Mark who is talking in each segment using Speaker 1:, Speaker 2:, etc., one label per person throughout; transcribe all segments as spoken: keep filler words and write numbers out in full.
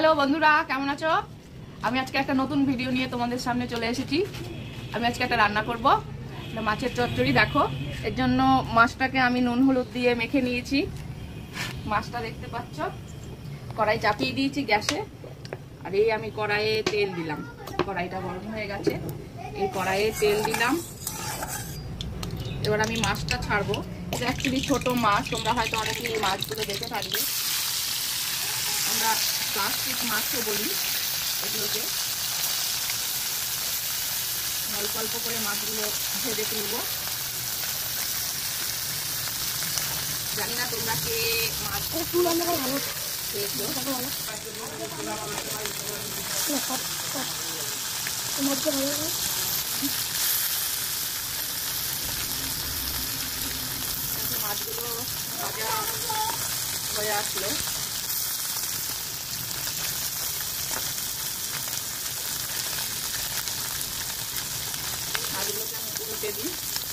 Speaker 1: Hello बंधुरा केमन आछो आमी आज के एक नतून भिडियो निये तोमादेर सामने चले एसेछि। आमी आज के एक रान्ना करब माछेर चच्चड़ी। देखो एर जन्य माछटाके आमी नुन हलुद दिये मेखे नियेछि। माछटा देखते पाচ্ছ कड़ाई चापिয়ে দিয়েছি গ্যাসে। আর এই আমি কড়াইয়ে তেল দিলাম। কড়াইটা গরম হয়ে গেছে। এই কড়াইয়ে তেল দিলাম। এবার আমি মাছটা ছাড়বো। এটা অ্যাকচুয়ালি ছোট মাছ, তোমরা হয়তো অনেকেই এই মাছগুলো দেখে থাকবে। আমরা প্লাস্টিক মাছও বলি এগুলোকে। অল্প অল্প করে মাছগুলো ভেজে তুলব। জানি না তোমরা কে মাছ তুলানো ভালো খেয়েছো। মাছগুলো ভাজা হয়ে আসলো। মাছগুলোকে আমি উল্টে দিই।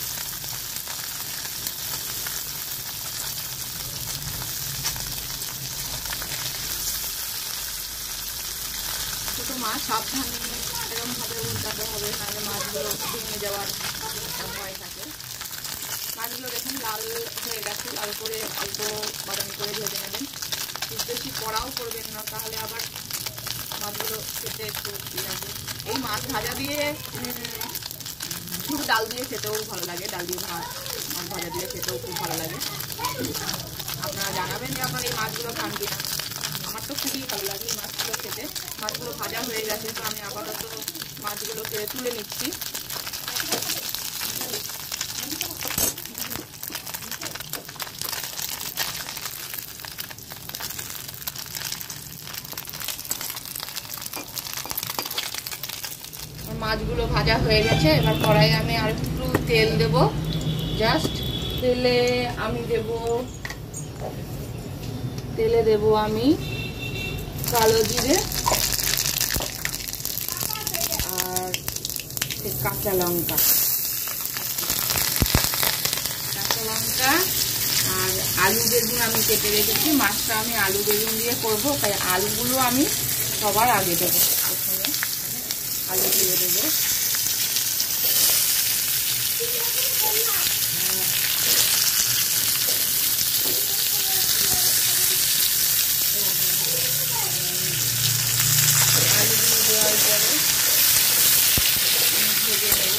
Speaker 1: ছোট মাছ সাবধানে এরকম ভাবে উল্টাতে হবে, তাহলে মাছগুলো ভেঙে যাওয়ার ভয় থাকে। মাছগুলো দেখুন লাল হয়ে গেছে, লাল করে অল্প বাদামি করে ভেজে নেবেন। খুব বেশি কড়াও করবেন না, তাহলে আবার মাছগুলো খেতে একটু লাগবে। এই মাছ ভাজা দিয়ে শুধু ডাল দিয়ে খেতেও ভালো লাগে। ডাল দিয়ে ভাত মাছ ভাজা দিয়ে খেতেও খুব ভালো লাগে। আপনারা জানাবেন যে আপনারা এই মাছগুলো খান কিনা। আমার তো খুবই ভালো লাগে এই মাছগুলো খেতে। মাছগুলো ভাজা হয়ে গেছে, তো আমি আপাতত মাছগুলোকে তুলে নিচ্ছি। মাছগুলো ভাজা হয়ে গেছে। এবার কড়াইয়ে আমি আর একটু তেল দেব। জাস্ট তেলে আমি দেব তেলে দেব আমি কালো জিরে আর কাঁচা লঙ্কা কাঁচা লঙ্কা আর আলু বেগুন আমি কেটে রেখেছি। মাছটা আমি আলু বেগুন দিয়ে করবো, তাই আলুগুলো আমি সবার আগে দেবো। প্রথমে আলু দিয়ে দেবো। আলুগুলো দেওয়ার পরে ভেজে নেব।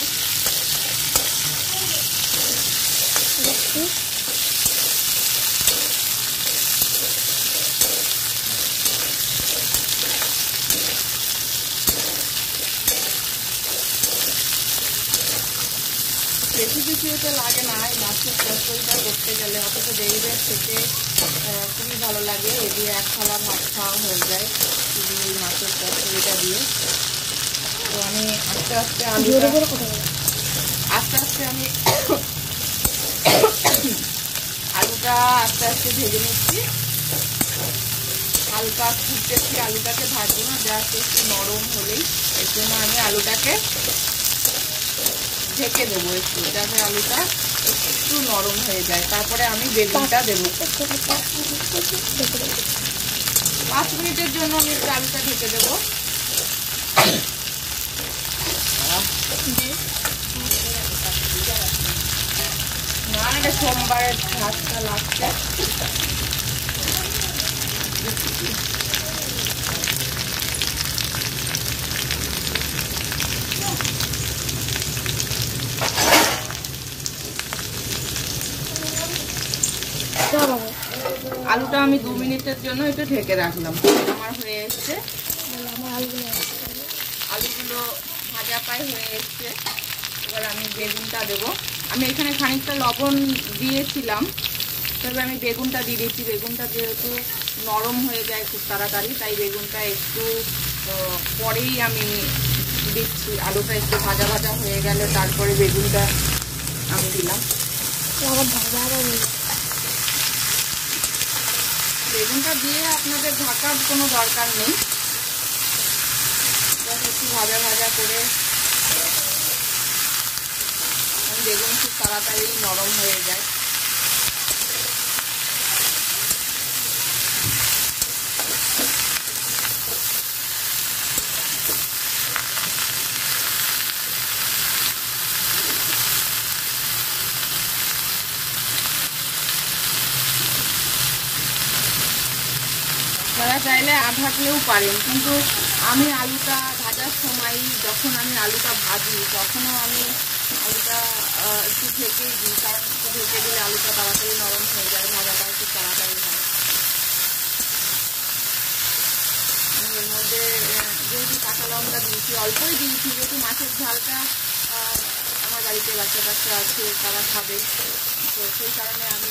Speaker 1: বেশি কিছু তো লাগে না এই মাছের চচ্চড়িটা করতে গেলে, অথচ দেখবে খেতে খুবই ভালো লাগে। এ দিয়ে এক থালা ভাত খাওয়া হয়ে যায় শুধু এই মাছের চচ্চড়িটা দিয়ে। তো আমি আস্তে আস্তে আলুটা আস্তে আস্তে আমি আলুটা আস্তে আস্তে ভেজে নিচ্ছি। হালকা খুব বেশি আলুটাকে ভাজবো না, জাস্ট একটু নরম হলেই। এর জন্য আমি আলুটাকে ঢেকে দেবো একটু, যাতে আলুটা একটু নরম হয়ে যায়। তারপরে আমি বেগুনটা দেবো। পাঁচ মিনিটের জন্য আমি একটু আলুটা ঢেকে দেবো। না এটা সোমবারের ভাতটা লাগছে। আলুটা আমি দু মিনিটের জন্য একটু ঢেকে রাখলাম। আমার হয়ে এসছে, আলুগুলো ভাজা প্রায় হয়ে এসছে। এবার আমি বেগুনটা দেবো। আমি এখানে খানিকটা লবণ দিয়েছিলাম, তবে আমি বেগুনটা দিয়ে দিচ্ছি। বেগুনটা যেহেতু নরম হয়ে যায় খুব তাড়াতাড়ি, তাই বেগুনটা একটু পরেই আমি দিচ্ছি। আলুটা একটু ভাজা ভাজা হয়ে গেলে তারপরে বেগুনটা আমি দিলাম। বেগুনটা দিয়ে আপনাদের ঢাকার কোনো দরকার নেই, একটু ভাজা ভাজা করে বেগুন খুব তাড়াতাড়ি নরম হয়ে যায়। আপনারা চাইলে আধাকলেও পারেন, কিন্তু আমি আলুটা ভাজার সময় যখন আমি আলুটা ভাজি তখনও আমি আলুটা একটু ঢেকেই দিই, কারণ একটু ঢেকে দিলে আলুটা তাড়াতাড়ি নরম হয়ে যায়, ভাজাটা একটু তাড়াতাড়ি হয়। এর মধ্যে যেহেতু কাঁচা লঙ্কা দিয়েছি, অল্পই দিয়েছি, যেহেতু মাছের ঝালটা আমার বাড়িতে বাচ্চা কাচ্চা আছে, তারা খাবে, তো সেই কারণে আমি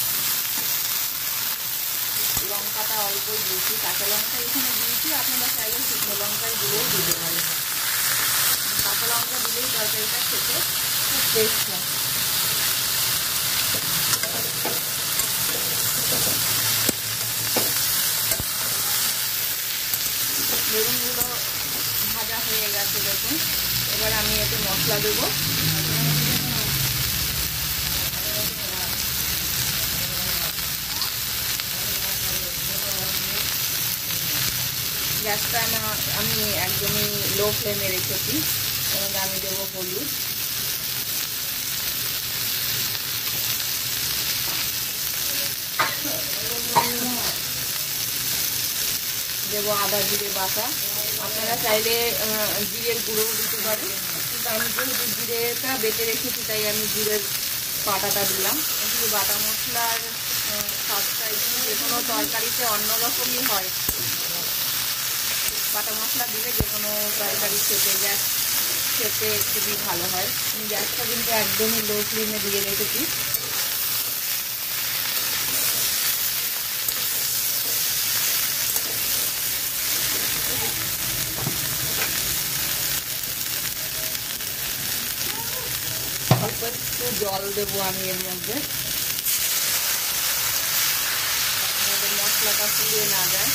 Speaker 1: লঙ্কাটা অল্পই দিয়েছি, কাঁচা লঙ্কা এখানে দিয়েছি। আপনারা চাইলে শুকনো লঙ্কার গুঁড়োও দিতে পারেন, কাঁচা লঙ্কা দিলেই তরকারিটা খেতে খুব টেস্ট হয়। বেগুনগুলো ভাজা হয়ে গেছে দেখুন। এবার আমি এতে মশলা দেবো। গ্যাসটা আমার আমি একদমই লো ফ্লেমে রেখেছি, এবং আমি দেবো হলুদ, দেবো আদা জিরে বাটা। আপনারা চাইলে জিরের গুঁড়োও দিতে পারেন, কিন্তু আমি যেহেতু জিরেটা বেটে রেখেছি তাই আমি জিরের বাটাটা দিলাম। কিন্তু বাটা মশলার স্বাদটা একটু যে কোনো তরকারিতে অন্যরকমই হয়, বাটা মশলা দিলে যে কোনো তরকারি খেতে গ্যাস খেতে খুবই ভালো হয়। আমি গ্যাসটা কিন্তু একদমই লো ফ্লেমে দিয়ে রেখেছি। অল্প একটু জল দেবো আমি এর মধ্যে, মশলাটা পুড়ে না যায়।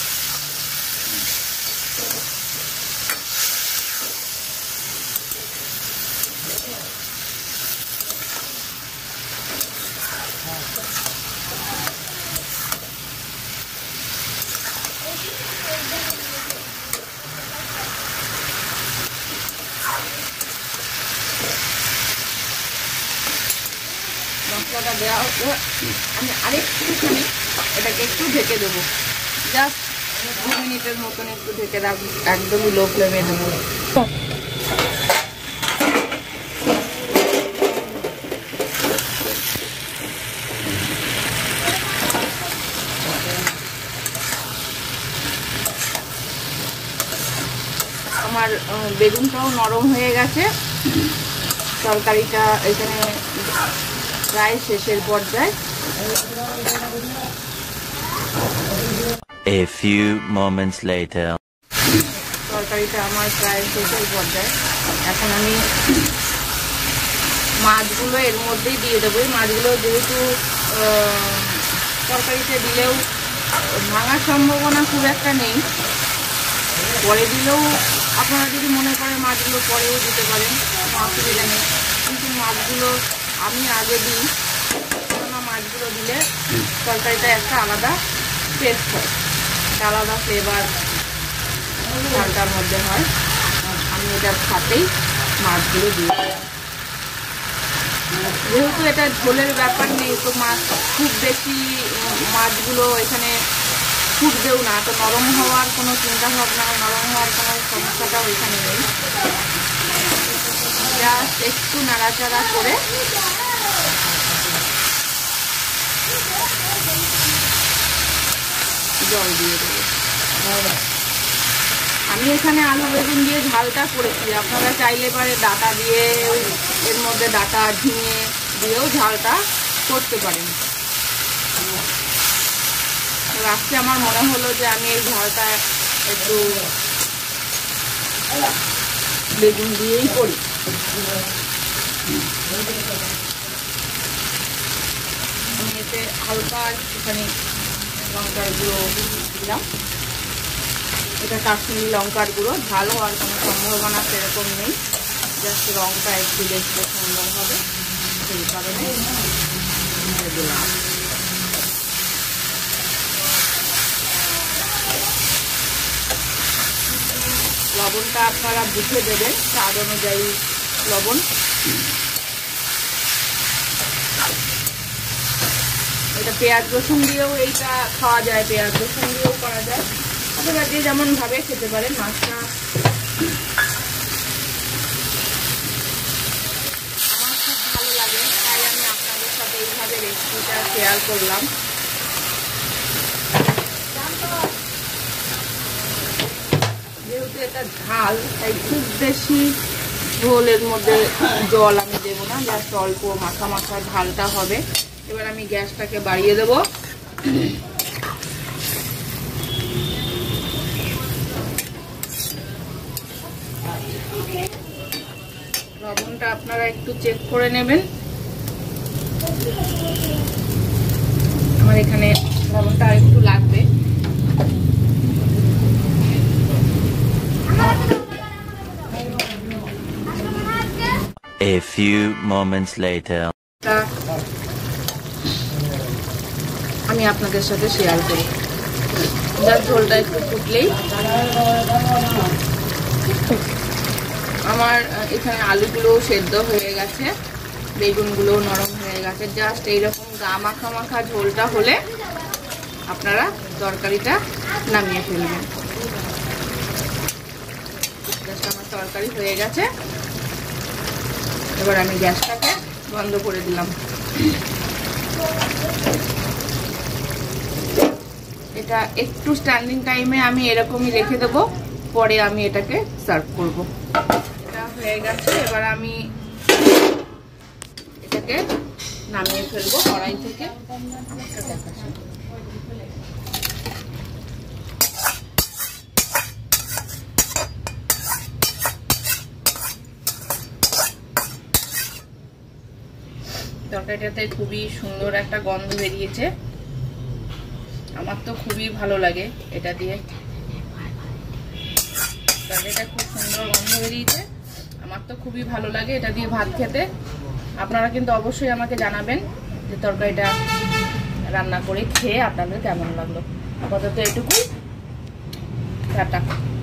Speaker 1: মশলাটা দেওয়া হচ্ছে, আমি আরেকটুখানি এটাকে একটু ঢেকে দেবো, জাস্ট দু মিনিটের মতন একটু ঢেকে রাখবো, একদমই লো ফ্লেমে দেবো। আমার বেগুনটাও নরম হয়ে গেছে, তরকারিটা এখানে প্রায় শেষের পর্যায়ে।
Speaker 2: A few moments later.
Speaker 1: তরকারিটা আমার প্রায় শেষের পর্যায়ে। এখন আমি মাছগুলো এর মধ্যেই দিয়ে দেবো। এই মাছগুলো যেহেতু তরকারিতে দিলেও ভাঙার সম্ভাবনা খুব একটা নেই, পরে দিলেও আপনারা যদি মনে করেন মাছগুলো পরেও দিতে পারেন, কোনো অসুবিধা নেই, কিন্তু মাছগুলো আমি আগে দিই, কেননা মাছগুলো দিলে তরকারিটা একটা আলাদা টেস্ট হয়, একটা আলাদা ফ্লেভার ঝালটার মধ্যে হয়। আমি এটার সাথেই মাছগুলো দিই। যেহেতু এটা ঝোলের ব্যাপার নেই, তো মাছ খুব বেশি মাছগুলো এখানে ফুটবেও না, তো নরম হওয়ার কোনো চিন্তা ভাবনা, নরম হওয়ার কোনো সমস্যাটাও এখানে নেই। জাস্ট একটু নাড়াচাড়া করে জল দিয়ে দেবো। আমি এখানে আলু বেগুন দিয়ে ঝালটা করেছি, আপনারা চাইলে পারে ডাটা দিয়ে, এর মধ্যে ডাটা ঝিঙে দিয়েও ঝালটা করতে পারেন। আজকে আমার মনে হলো যে আমি এই ঝালটা একটু বেগুন দিয়েই করি। আমি এতে হালকা একটুখানি লঙ্কার গুঁড়ো দিলাম, এটা কাশ্মীরি লঙ্কার গুঁড়ো, ঝাল হওয়ার কোনো সম্ভাবনা সেরকম নেই, জাস্ট রঙটা একটু দেখতে সুন্দর হবে সেই কারণে দিলাম। লবণটা আপনারা বুঝে দেবেন, স্বাদ অনুযায়ী লবণ। এটা পেঁয়াজ রসুন দিয়েও এইটা খাওয়া যায়, পেঁয়াজ রসুন দিয়েও করা যায়, অথবা যে যেমন ভাবে খেতে পারেন। মাছটা আমার খুব ভালো লাগে, তাই আমি আপনাদের সাথে এইভাবে রেসিপিটা শেয়ার করলাম। যেহেতু এটা ঝাল, তাই খুব বেশি ঝোলের মধ্যে জল আমি দেবো না, জাস্ট অল্প মাখা মাখা ঝালটা হবে। এবার আমি গ্যাসটাকে বাড়িয়ে দেবো। লবণটা আপনারা একটু চেক করে নেবেন। আমার এখানে লবণটা আর একটু লাগবে।
Speaker 2: A few moments later.
Speaker 1: আমি আপনাদের সাথে শেয়ার করি। যার ঝোলটা একটু ফুটলেই আমার এখানে আলুগুলো সেদ্ধ হয়ে গেছে, বেগুনগুলো নরম হয়ে গেছে। জাস্ট এইরকম গা মাখা মাখা ঝোলটা হলে আপনারা তরকারিটা নামিয়ে ফেলবেন। জাস্ট আমার তরকারি হয়ে গেছে। এবার আমি গ্যাসটাকে বন্ধ করে দিলাম। এটা একটু স্ট্যান্ডিং টাইমে আমি এরকমই রেখে দেবো, পরে আমি এটাকে সার্ভ করব। এটা হয়ে গেছে, এবার আমি এটাকে নামিয়ে ফেলবো কড়াই থেকে। তরকারিটাতে খুবই সুন্দর একটা গন্ধ বেরিয়েছে, আমার তো খুবই ভালো লাগে এটা দিয়ে। তরকারিটা খুব সুন্দর গন্ধ বেরিয়েছে, আমার তো খুবই ভালো লাগে এটা দিয়ে ভাত খেতে। আপনারা কিন্তু অবশ্যই আমাকে জানাবেন যে তরকারিটা রান্না করে খেয়ে আপনাদের কেমন লাগলো। আপাতত এটুকুই, টাটা।